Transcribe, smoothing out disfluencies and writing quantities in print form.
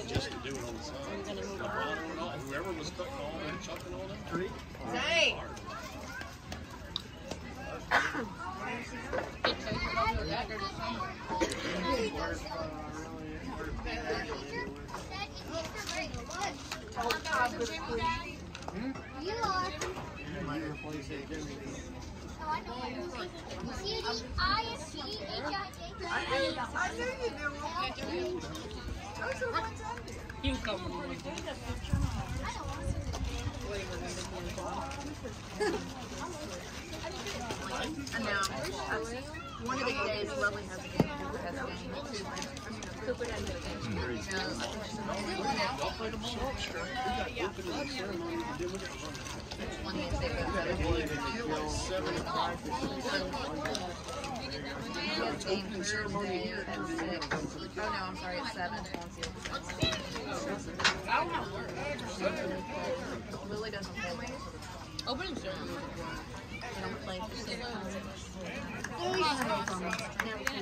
just to do it on the side. Whoever was cutting all them, chopping all them trees. Dang. You are. I knew you knew. Those are ones I knew. You come on. I know. One of these days, Lovely has a game. Cooper has a game. Opening ceremony here. Oh no, I'm sorry, it's 7. Lily doesn't play. Opening ceremony. They don't play for 6.